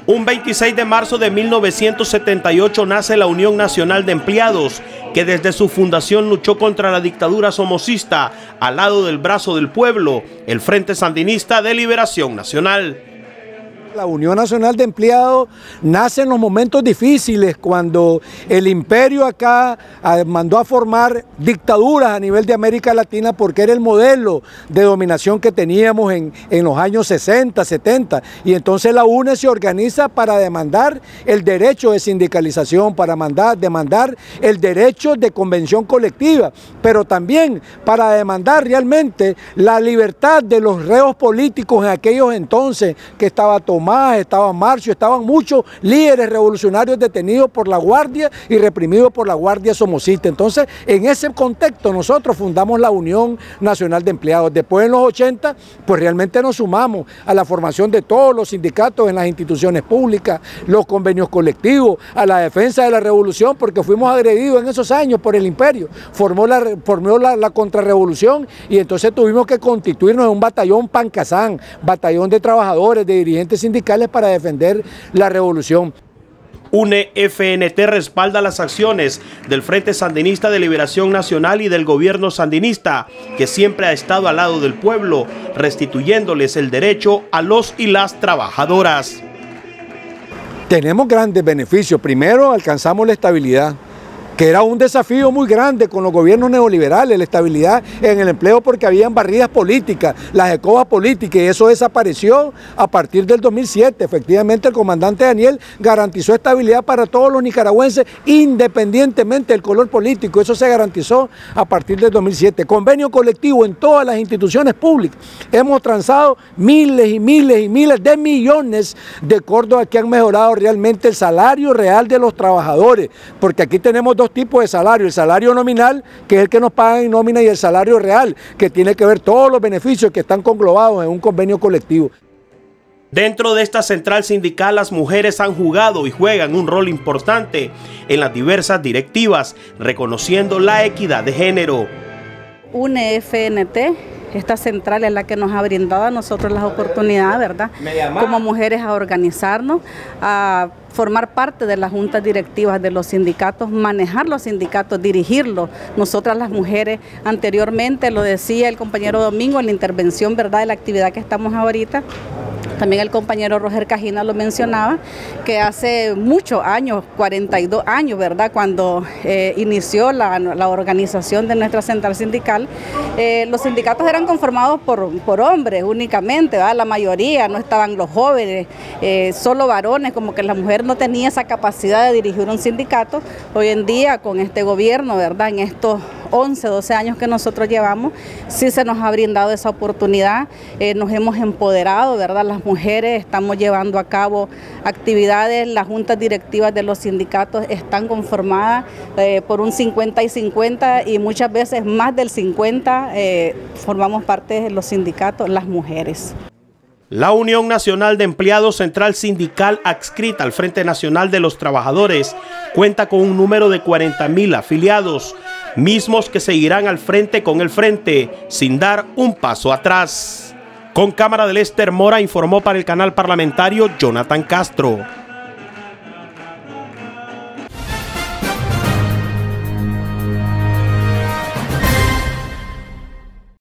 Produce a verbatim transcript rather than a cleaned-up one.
Un veintiséis de marzo de mil novecientos setenta y ocho nace la Unión Nacional de Empleados, que desde su fundación luchó contra la dictadura somocista al lado del brazo del pueblo, el Frente Sandinista de Liberación Nacional. La Unión Nacional de Empleados nace en los momentos difíciles, cuando el imperio acá mandó a formar dictaduras a nivel de América Latina, porque era el modelo de dominación que teníamos en, en los años sesenta, setenta. Y entonces la U N E se organiza para demandar el derecho de sindicalización, para mandar, demandar el derecho de convención colectiva, pero también para demandar realmente la libertad de los reos políticos en aquellos entonces, que estaba tomando más, estaba Marcio, estaban muchos líderes revolucionarios detenidos por la Guardia y reprimidos por la Guardia somocista. Entonces, en ese contexto nosotros fundamos la Unión Nacional de Empleados. Después, en los ochenta, pues realmente nos sumamos a la formación de todos los sindicatos en las instituciones públicas, los convenios colectivos, a la defensa de la revolución, porque fuimos agredidos en esos años por el imperio. Formó la, formó la, la contrarrevolución y entonces tuvimos que constituirnos en un batallón Pancasán, batallón de trabajadores, de dirigentes sindicales, para defender la revolución. U N E F N T respalda las acciones del Frente Sandinista de Liberación Nacional y del gobierno sandinista, que siempre ha estado al lado del pueblo, restituyéndoles el derecho a los y las trabajadoras. Tenemos grandes beneficios. Primero, alcanzamos la estabilidad, que era un desafío muy grande con los gobiernos neoliberales, la estabilidad en el empleo, porque habían barridas políticas, las escobas políticas, y eso desapareció a partir del dos mil siete. Efectivamente, el comandante Daniel garantizó estabilidad para todos los nicaragüenses, independientemente del color político. Eso se garantizó a partir del dos mil siete. Convenio colectivo en todas las instituciones públicas. Hemos transado miles y miles y miles de millones de córdobas que han mejorado realmente el salario real de los trabajadores, porque aquí tenemos dos tipos de salario: el salario nominal, que es el que nos pagan en nómina, y el salario real, que tiene que ver todos los beneficios que están conglobados en un convenio colectivo. Dentro de esta central sindical, las mujeres han jugado y juegan un rol importante en las diversas directivas, reconociendo la equidad de género. U N E F N T, esta central es la que nos ha brindado a nosotros las oportunidades, ¿verdad?, como mujeres, a organizarnos, a formar parte de las juntas directivas de los sindicatos, manejar los sindicatos, dirigirlos. Nosotras las mujeres, anteriormente, lo decía el compañero Domingo en la intervención, ¿verdad?, de la actividad que estamos ahorita. También el compañero Roger Cajina lo mencionaba, que hace muchos años, cuarenta y dos años, ¿verdad?, cuando eh, inició la, la organización de nuestra central sindical, eh, los sindicatos eran conformados por, por hombres únicamente, ¿verdad?, la mayoría, no estaban los jóvenes, eh, solo varones, como que la mujer no tenía esa capacidad de dirigir un sindicato. Hoy en día, con este gobierno, ¿verdad?, en estos once, doce años que nosotros llevamos, sí se nos ha brindado esa oportunidad, eh, nos hemos empoderado, ¿verdad?, las mujeres, estamos llevando a cabo actividades, las juntas directivas de los sindicatos están conformadas eh, por un cincuenta y cincuenta, y muchas veces más del cincuenta eh, formamos parte de los sindicatos, las mujeres. La Unión Nacional de Empleados, central sindical adscrita al Frente Nacional de los Trabajadores, cuenta con un número de cuarenta mil afiliados, mismos que seguirán al frente con el frente, sin dar un paso atrás. Con cámara de Lester Mora, informó para el canal parlamentario Jonathan Castro.